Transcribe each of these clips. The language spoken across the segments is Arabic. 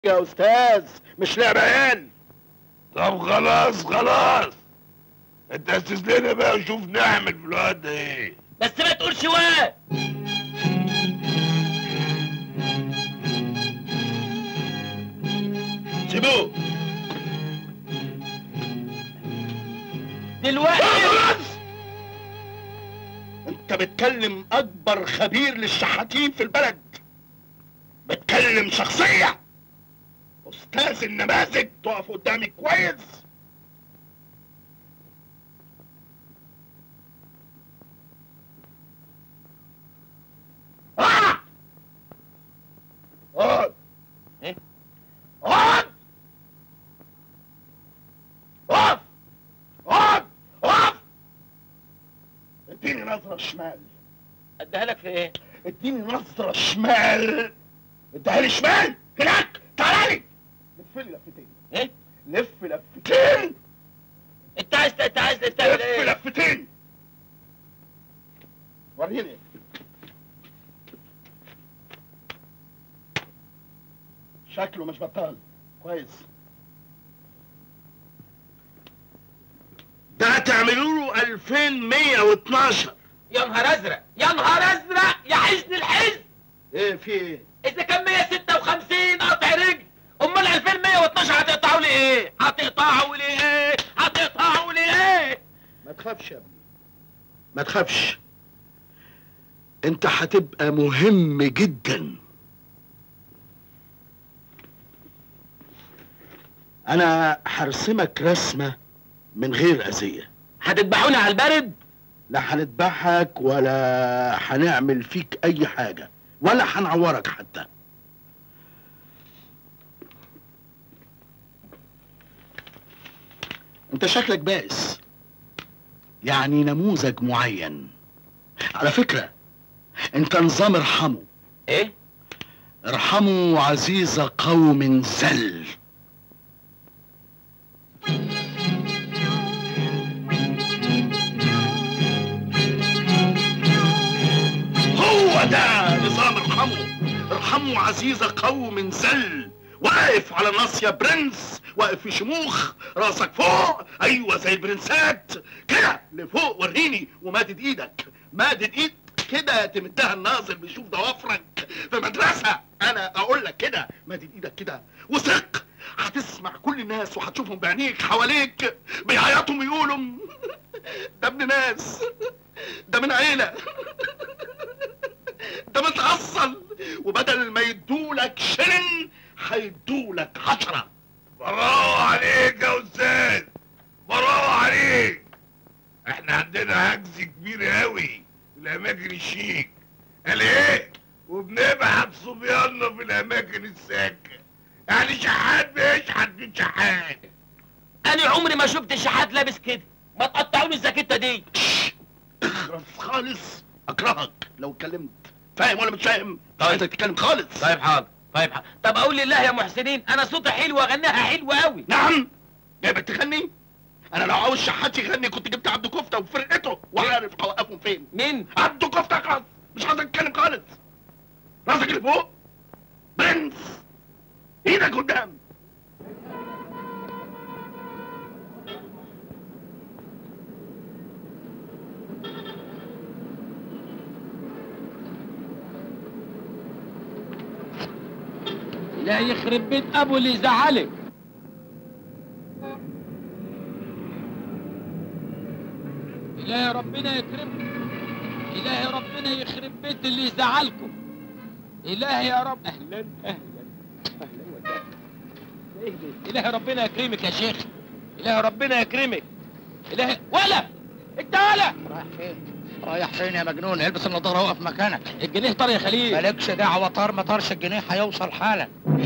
يا استاذ مش لعب عيال. طب خلاص خلاص، انت اسس لنا بقى وشوف نعمل في الواد ده ايه. بس ما تقولش واد. سيبوه دلوقتي. خلاص، انت بتكلم اكبر خبير للشحاتين في البلد، بتكلم شخصية استاذ النماذج، تقف قدامي كويس. اقعد ايه؟ اقعد اقف اقعد اقف. اديني نظرة شمال. اديها لك في ايه؟ اديني نظرة شمال. اديها لي شمال هناك. تعالى لي لف لي لفتين. ايه؟ لف لفتين. انت عايز تعمل لف ايه؟ لفتين. وريني. شكله مش بطال. كويس. ده تعملوا له 2112. يا نهار ازرق يا نهار ازرق يا حزن الحزن. ايه في ايه؟ اذا كان 156 قطع رجل، امال 2112 هتقطعوا لي ايه؟ هتقطعوا لي ايه؟ هتقطعوا لي ايه؟ ما تخافش يا ابني، ما تخافش. انت هتبقى مهم جدا. انا هرسمك رسمة من غير اذية. هتذبحوني على البرد؟ لا هنذبحك ولا هنعمل فيك اي حاجة ولا هنعورك حتى. انت شكلك بائس، يعني نموذج معين. على فكرة انت نظام ارحموا. ايه؟ ارحموا عزيز قوم زل. هو ده نظام ارحموا. ارحموا عزيز قوم زل. واقف على الناصية برنس، واقف في شموخ، راسك فوق، ايوه زي البرنسات كده لفوق. وريني ومادد ايدك. مادد ايد كده تمدها الناظر بيشوف ضوافرك في مدرسة. انا اقول لك كده مادد ايدك كده وثق. هتسمع كل الناس وهتشوفهم بعينيك حواليك بيعيطوا ويقولوا ده ابن ناس، ده من عيلة، ده متأصل، وبدل ما يدولك شلن هيدولك 10. برافو عليك يا استاذ، برافو عليك. احنا عندنا هجز كبير قوي في الاماكن الشيك. قال ايه؟ وبنبعت صبياننا في الاماكن الساكنه. يعني شحات بيشحت من شحات. انا عمري ما شفت شحات لابس كده. ما تقطعوني الزاكيته دي. اخرس خالص، اكرهك لو اتكلمت. فاهم ولا مش فاهم؟ طيب. انت تتكلم خالص. طيب حاضر. طيب حاضر. طب اقول لله يا محسنين انا صوتي حلو واغنيها حلوه قوي. نعم. جايبك تغني؟ انا لو عاوز شحات يغني كنت جبت عبد كفته وفرقته وعارف اوقفهم فين. مين؟ عبد كفته خالص. مش عايز اتكلم خالص. راسك اللي فوق برنس، ايدك قدام. لا يخرب بيت ابو اللي زعلك. إلهي ربنا يكرمكم. إلهي ربنا يخرب بيت اللي يزعلكم. إلهي يا رب. أهلا أهلا أهلا وسهلا. إلهي ربنا يكرمك يا شيخ. إلهي ربنا يكرمك. إلهي ولا أنت ولا رايح فين؟ رايح فين يا مجنون؟ البس النضاره وقف مكانك. الجنيه طار يا خليل. مالكش دعوه، طار ما طارش الجنيه هيوصل حالا.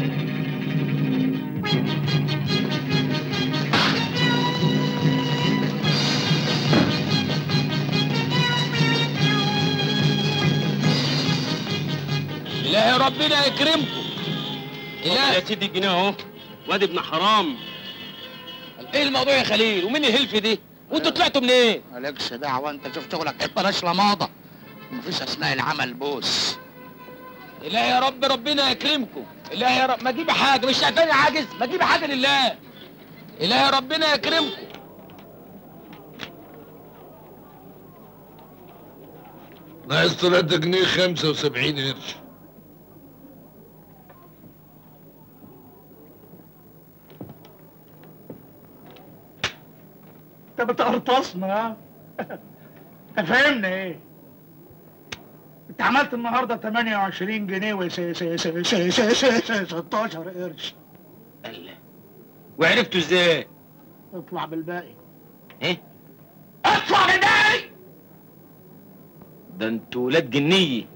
إلهي ربنا يكرمكم. إلهي يا سيدي الجنيه اهو، واد ابن حرام. ايه الموضوع يا خليل؟ ومين الهلف دي؟ وانتوا طلعتوا منين؟ مالكش دعوه، انت شوف شغلك. بلاش لماضه، مفيش اثناء العمل بوس. إلهي يا رب ربنا يكرمكم. إلهي يا رب ما تجيبي حاجة، مش شايفاني عاجز؟ ما تجيبي حاجة لله. إلهي ربنا يكرمكم. ناقص 3 جنيه 75 قرش. انت بتقرطصنا ها؟ فاهمني ايه؟ انت عملت النهارده 28 جنيه و 16 قرش. الله، وعرفتوا ازاي؟ اطلع بالباقي. ايه؟ اطلع بالباقي؟ ده انتوا ولاد جنيه.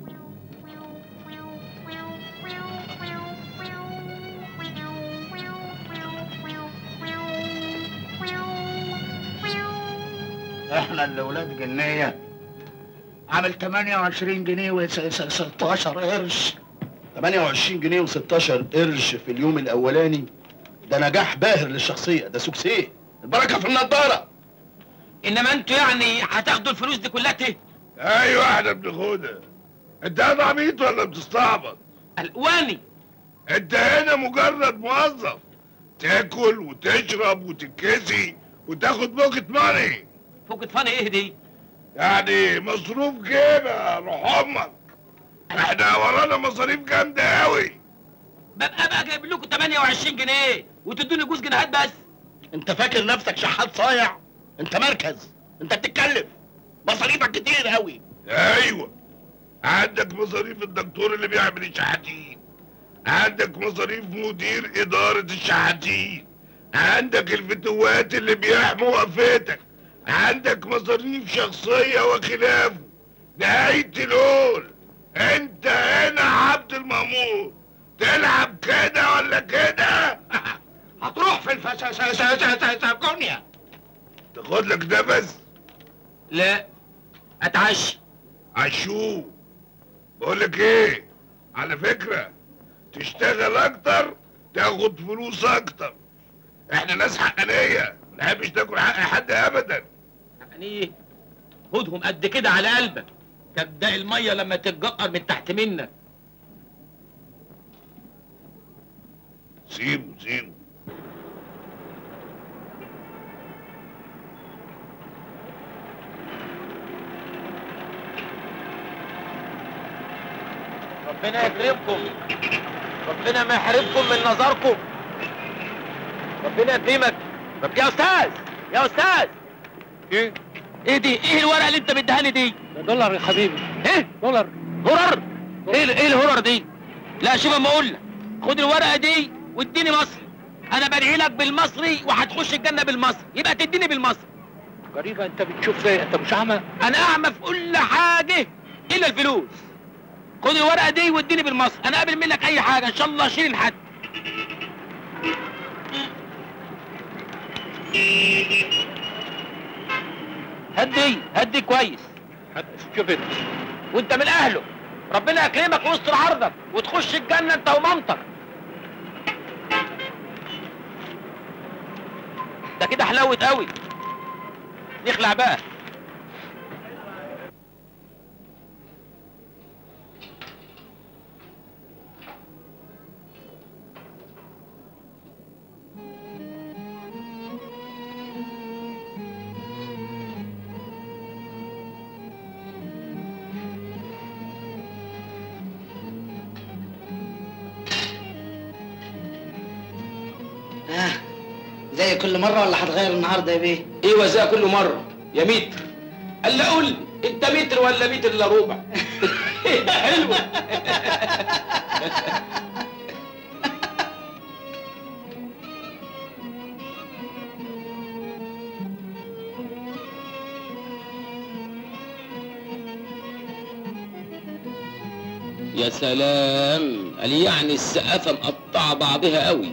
احنا اللي ولاد جنيه. عامل 28 جنيه و 16 قرش. 28 جنيه و16 قرش في اليوم الاولاني، ده نجاح باهر للشخصيه، ده سوكسيه، البركه في النضاره. انما انتوا يعني هتاخدوا الفلوس دي كلها تيه؟ ايوه احنا بناخدها. انت هنا عبيط ولا بتستعبط؟ الواني. انت هنا مجرد موظف، تاكل وتشرب وتتكسي وتاخد بوكت ماني. فوقت فاني ايه دي؟ يعني مصروف جيبه روح امك. احنا ورانا مصاريف جامده قوي. ببقى جايب لكم 28 جنيه وتدوني جوز جنيهات بس. انت فاكر نفسك شحات صايع؟ انت مركز، انت بتتكلف، مصاريفك كتير قوي. ايوه، عندك مصاريف الدكتور اللي بيعمل الشحاتين، عندك مصاريف مدير اداره الشحاتين، عندك الفتوات اللي بيحموا وقفتك، عندك مصاريف شخصيه وخلافه. نهايه الهول انت هنا عبد المأمور، تلعب كده ولا كده؟ هتروح في الفسكونيا. تاخد لك نفس؟ لا، اتعشى. عشوه. بقول لك ايه، على فكره تشتغل اكتر تاخد فلوس اكتر. احنا ناس حقانيه، ما نحبش تاكل حق حد ابدا. يعني خدهم قد كده على قلبك، تبدأ الميه لما تتجقر من تحت منك. سيبه سيبه. ربنا يكرمكم، ربنا ما يحرمكم من نظركم، ربنا يكرمك. يا استاذ، يا استاذ، ايه دي؟ ايه الورقه اللي انت مديهاني دي؟ دولار يا حبيبي. ايه؟ دولار. هرر؟ ايه الهرر دي؟ لا شوف اما اقول لك، خد الورقه دي واديني مصري. انا بدعي لك بالمصري وهتخش الجنه بالمصري، يبقى تديني بالمصري. غريبة، انت بتشوف زي انت مش اعمى؟ انا اعمى في كل حاجه الا الفلوس. خد الورقه دي واديني بالمصري، انا قابل منك اي حاجه ان شاء الله اشيل حد. هدي كويس. شوف انت، وانت من اهله، ربنا يكرمك ويستر عرضك وتخش الجنه انت ومامتك. ده كده حلاوه قوي. نخلع بقى. زي كل مرة ولا هتغير النهارده يا بيه؟ ايوه زي كل مره يا متر. قال قول لي انت متر ولا متر الا ربع؟ حلوه. يا سلام، قال يعني السقافه مقطعه بعضها قوي.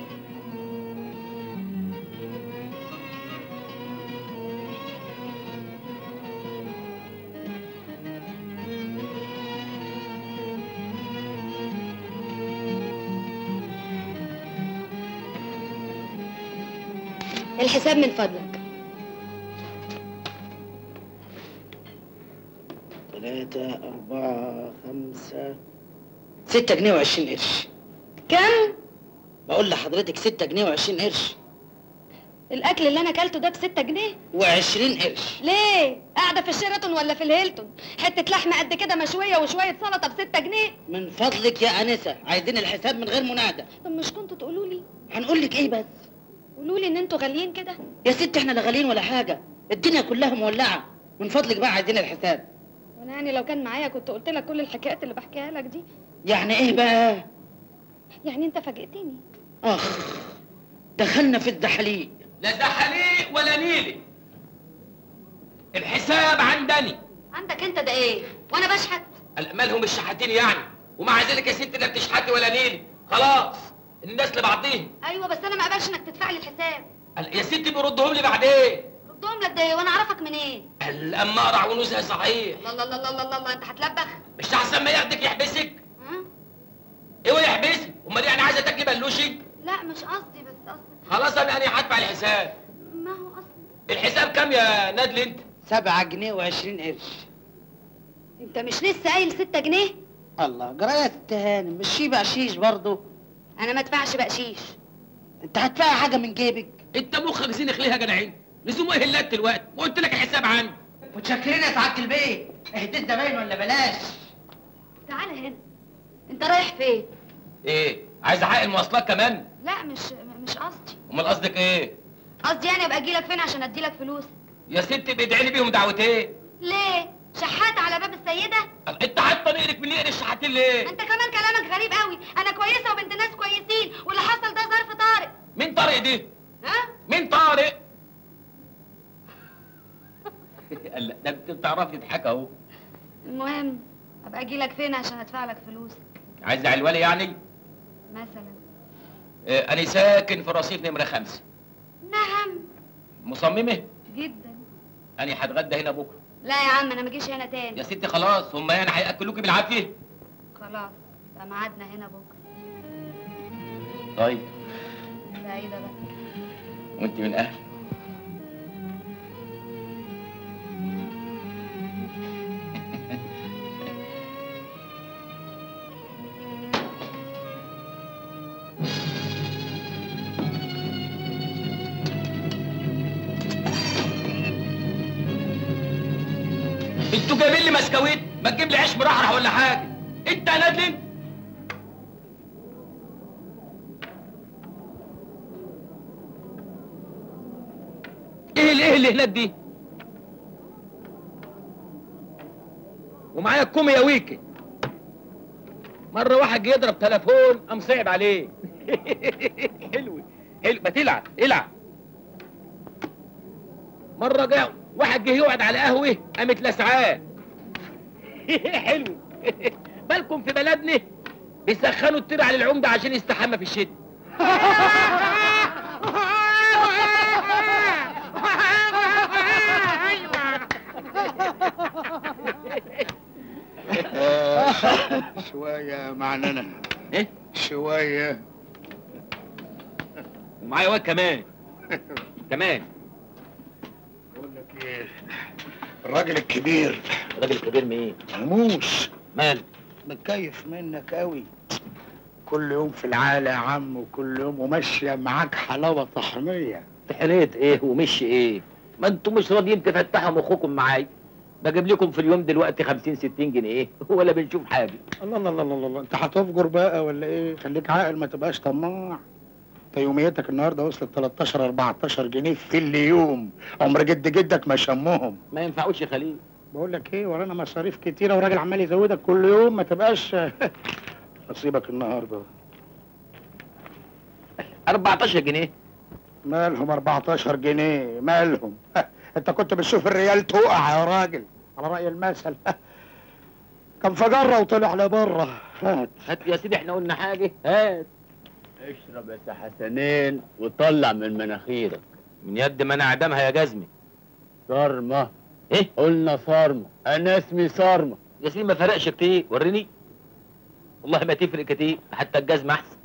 الحساب من فضلك. 3 4 5 6 جنيه و20 قرش. كم؟ بقول لحضرتك 6 جنيه و20 قرش. الاكل اللي انا اكلته ده ب6 جنيه و20 قرش. ليه؟ قاعده في الشيراتون ولا في الهيلتون؟ حته لحمه قد كده مشويه وشويه سلطه ب6 جنيه. من فضلك يا انسه، عايزين الحساب من غير منادى. طب مش كنتوا تقولوا لي؟ هنقول لك ايه بس؟ قولوا لي ان انتوا غاليين كده. يا ست احنا لا غاليين ولا حاجه، الدنيا كلها مولعه. من فضلك بقى عايزين الحساب. وانا يعني لو كان معايا كنت قلت لك كل الحكايات اللي بحكيها لك دي. يعني ايه بقى؟ يعني انت فاجئتني. اخ، دخلنا في الزحليق. لا زحليق ولا نيلي، الحساب عندني. عندك انت ده ايه؟ وانا بشحت؟ مالهم الشحاتين يعني؟ ومع ذلك يا ست لا بتشحتي ولا نيلي، خلاص الناس لبعضيهم. ايوه بس انا ما اقبلش انك تدفع لي الحساب. يا ستي بيردهم لي بعدين. ردهم لك ده ايه وانا اعرفك منين؟ الاماره عونوزها صحيح. الله الله الله الله الله، انت هتلبخ؟ مش احسن ما ياخدك يحبسك؟ ها؟ ايوه يحبسك، امال يعني عايزه تاكلي بلوشي؟ لا مش قصدي، بس قصدي خلاص انا هدفع الحساب. ما هو قصدي. الحساب كام يا نادلي انت؟ 7 جنيه و20 قرش. انت مش لسه قايل 6 جنيه؟ الله، جرايه التهانم مش في بقشيش برضه؟ انا ما ادفعش بقشيش. انت هتدفعي حاجه من جيبك؟ انت مخك زينخ ليه يا جدعين؟ لزوم ايه هلات دلوقتي؟ وقلت لك الحساب عندي. متشكرين يا سعاده البيت. اهديت زباين ولا بلاش؟ تعالى هنا. انت رايح فين؟ ايه؟ عايز حق المواصلات كمان؟ لا مش قصدي. امال قصدك ايه؟ قصدي يعني ابقى اجي لك فين عشان ادي لك فلوس؟ يا ست بادعي لي بيهم دعوتين. ليه؟ شحات على باب السيده؟ انت حاطه نقرك من نقر الشحاتين ليه؟ انت كمان كلامك غريب قوي. انا كويسه وبنت ناس كويسين، واللي حصل ده ظرف طارئ. مين طارق دي؟ ها؟ مين طارق؟ لا ده انت بتعرفي تضحك اهو. المهم ابقى اجي لك فين عشان ادفع لك فلوسك؟ عايز علوالي يعني؟ مثلا. انا ساكن في رصيف نمره 5. نعم. مصممه؟ جدا. انا هتغدى هنا بكره. لا يا عم انا ما اجيش هنا تاني. يا ستي خلاص، هم يعني هياكلوكي بالعافيه؟ خلاص يبقى ميعادنا هنا بكره. طيب. سعيده بقى. وانت من اهل. انتوا جايبين لي مسكويت؟ ما تجيب لي عيش مرحرح ولا حاجه. انت يا نادلي انت. ايه اللي هناك دي؟ ومعايا الكومي يا ويكي. مره واحد جه يضرب تليفون قام صعب عليه. حلو ما تلعب العب. مره جه واحد جه يقعد على قهوه قامت لسعاه. حلو. بالكم في بلدنا بيسخنوا الطير على العمده عشان يستحمى في الشتاء. شوية معننا. ايه؟ شوية. ومعايا واد كمان. كمان. بقول لك ايه، الراجل الكبير. الراجل الكبير مين؟ مهموس. مال؟ متكيف منك قوي. كل يوم في العالة يا عم، وكل يوم وماشية معاك حلاوة طحنية. طحنية ايه ومشي ايه؟ ما انتوا مش راضيين تفتحوا مخكم معايا. بجيب لكم في اليوم دلوقتي 50-60 جنيه ولا بنشوف حاجة. الله الله الله الله، انت هتفجر بقى ولا ايه؟ خليك عاقل ما تبقاش طماع. انت يوميتك النهارده وصلت 13-14 جنيه في اليوم، عمر جدك ما شمهم. ما ينفعوش يا خليل. بقول لك ايه، ورانا مصاريف كتيرة وراجل عمال يزودك كل يوم، ما تبقاش نصيبك النهارده. 14 جنيه. مالهم 14 جنيه؟ مالهم؟ انت كنت بتشوف الريال تقع يا راجل، على رأي المثل. كان فجرة وطلع لبره. هات يا سيدي، احنا قلنا حاجة؟ هات. اشرب يا حسنين وطلع من مناخيرك. من يد ما انا اعدمها يا جزمي. صارمة. ايه؟ قلنا صارمة، انا اسمي صارمة. يا سيدي ما فرقش كتير، وريني. والله ما تفرق كتير، حتى الجزمة احسن.